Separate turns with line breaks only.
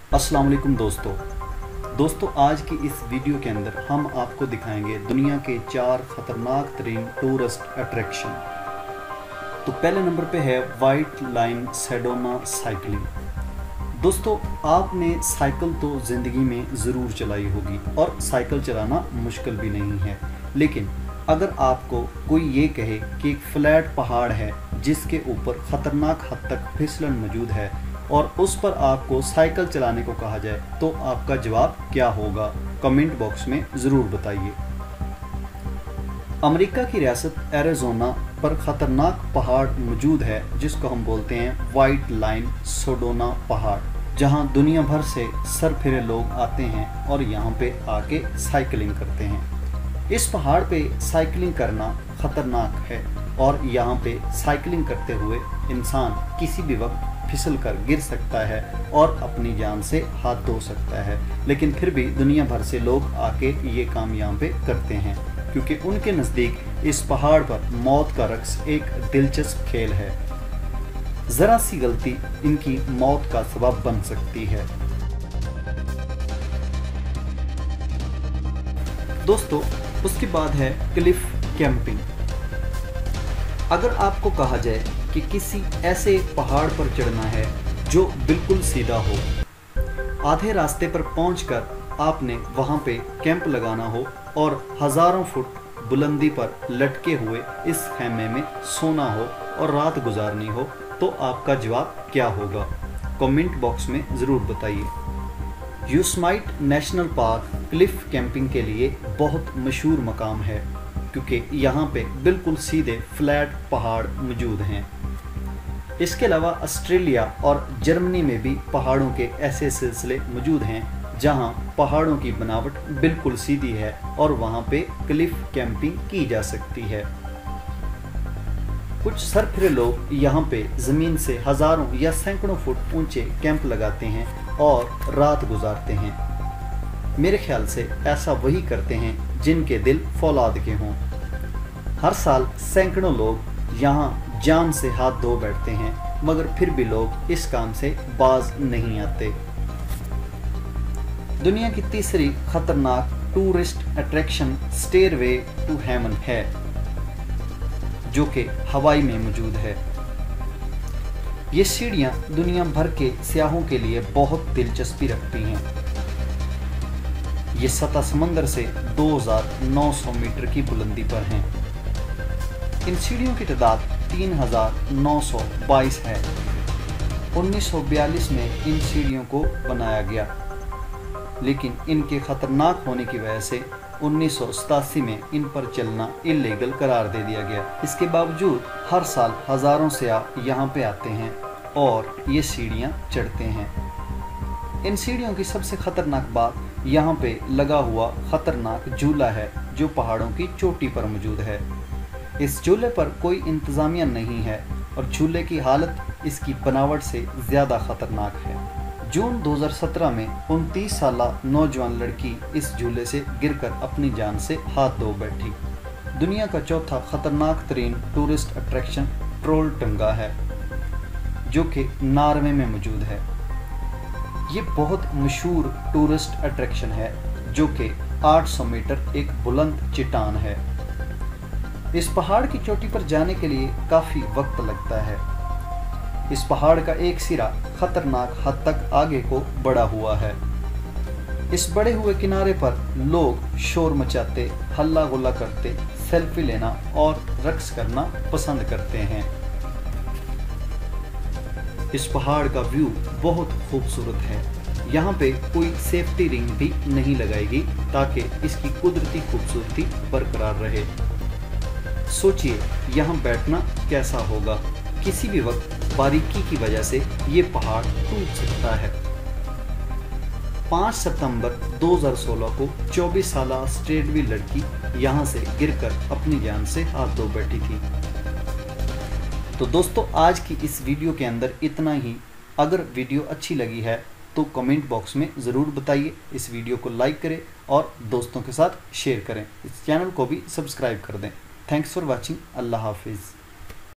अस्सलाम वालेकुम दोस्तों आज की इस वीडियो के अंदर हम आपको दिखाएंगे दुनिया के 4 ख़तरनाक तरीन टूरिस्ट अट्रैक्शन। तो पहले नंबर पे है वाइट लाइन सेडोना साइकिलिंग। दोस्तों आपने साइकिल तो ज़िंदगी में ज़रूर चलाई होगी और साइकिल चलाना मुश्किल भी नहीं है, लेकिन अगर आपको कोई ये कहे कि एक फ्लैट पहाड़ है जिसके ऊपर ख़तरनाक हद तक फिसलन मौजूद है और उस पर आपको साइकिल चलाने को कहा जाए तो आपका जवाब क्या होगा, कमेंट बॉक्स में ज़रूर बताइए। अमेरिका की रियासत एरिज़ोना पर ख़तरनाक पहाड़ मौजूद है जिसको हम बोलते हैं वाइट लाइन सेडोना पहाड़, जहां दुनिया भर से सरफिरे लोग आते हैं और यहां पे आके साइकिलिंग करते हैं। इस पहाड़ पे साइकिलिंग करना ख़तरनाक है और यहाँ पे साइकिलिंग करते हुए इंसान किसी भी वक्त फिसल कर गिर सकता है और अपनी जान से हाथ धो सकता है, लेकिन फिर भी दुनिया भर से लोग आके ये काम यहाँ पे करते हैं क्योंकि उनके नज़दीक इस पहाड़ पर मौत का रक्स एक दिलचस्प खेल है। ज़रा सी गलती इनकी मौत का सबब बन सकती है। दोस्तों उसके बाद है क्लिफ कैंपिंग। अगर आपको कहा जाए कि किसी ऐसे पहाड़ पर चढ़ना है जो बिल्कुल सीधा हो, आधे रास्ते पर पहुंचकर आपने वहां पे कैंप लगाना हो और हज़ारों फुट बुलंदी पर लटके हुए इस खेमे में सोना हो और रात गुजारनी हो, तो आपका जवाब क्या होगा, कमेंट बॉक्स में ज़रूर बताइए। Yosemite National Park cliff camping के लिए बहुत मशहूर मकाम है क्योंकि यहाँ पे बिल्कुल सीधे फ्लैट पहाड़ मौजूद हैं। इसके अलावा ऑस्ट्रेलिया और जर्मनी में भी पहाड़ों के ऐसे सिलसिले मौजूद हैं जहाँ पहाड़ों की बनावट बिल्कुल सीधी है और वहाँ पे क्लिफ कैंपिंग की जा सकती है। कुछ सरफिरे लोग यहाँ पे ज़मीन से हज़ारों या सैकड़ों फुट ऊंचे कैंप लगाते हैं और रात गुजारते हैं। मेरे ख्याल से ऐसा वही करते हैं जिनके दिल फौलाद के हों। हर साल सैकड़ों लोग यहाँ जान से हाथ धो बैठते हैं, मगर फिर भी लोग इस काम से बाज नहीं आते। दुनिया की तीसरी खतरनाक tourist attraction Stairway to Heaven है, जो कि हवाई में मौजूद है। ये सीढ़ियाँ दुनिया भर के सियाहों के लिए बहुत दिलचस्पी रखती हैं। ये सतह समंदर से 2900 मीटर की बुलंदी पर हैं। इन सीढ़ियों की तादाद 3922 है। 1942 में इन सीढ़ियों को बनाया गया, लेकिन इनके ख़तरनाक होने की वजह से 1987 में इन पर चलना इल्लीगल करार दे दिया गया। इसके बावजूद हर साल हज़ारों सियाह यहाँ पे आते हैं और ये सीढ़ियाँ चढ़ते हैं। इन सीढ़ियों की सबसे ख़तरनाक बात यहाँ पे लगा हुआ ख़तरनाक झूला है जो पहाड़ों की चोटी पर मौजूद है। इस झूले पर कोई इंतज़ामिया नहीं है और झूले की हालत इसकी बनावट से ज़्यादा ख़तरनाक है। जून 2017 में 29 साल नौजवान लड़की इस झूले से गिरकर अपनी जान से हाथ धो बैठी। दुनिया का चौथा ख़तरनाक तरीन टूरिस्ट अट्रैक्शन ट्रोल टंगा है, जो कि नॉर्वे में मौजूद है। ये बहुत मशहूर टूरिस्ट अट्रैक्शन है जो कि 800 मीटर एक बुलंद चट्टान है। इस पहाड़ की चोटी पर जाने के लिए काफ़ी वक्त लगता है। इस पहाड़ का एक सिरा खतरनाक हद तक आगे को बढ़ा हुआ है। इस बढ़े हुए किनारे पर लोग शोर मचाते, हल्ला गुल्ला करते, सेल्फी लेना और रक्स करना पसंद करते हैं। इस पहाड़ का व्यू बहुत खूबसूरत है। यहाँ पे कोई सेफ्टी रिंग भी नहीं लगाएगी ताकि इसकी कुदरती खूबसूरती बरकरार रहे। सोचिए यहाँ बैठना कैसा होगा, किसी भी वक्त बारीकी की वजह से ये पहाड़ टूट सकता है। 5 सितंबर 2016 को 24 साल ऑस्ट्रेलियाई लड़की यहाँ से गिरकर अपनी जान से हाथ धो बैठी थी। तो दोस्तों आज की इस वीडियो के अंदर इतना ही। अगर वीडियो अच्छी लगी है तो कमेंट बॉक्स में ज़रूर बताइए। इस वीडियो को लाइक करें और दोस्तों के साथ शेयर करें। इस चैनल को भी सब्सक्राइब कर दें। Thanks for watching. अल्लाह हाफिज़।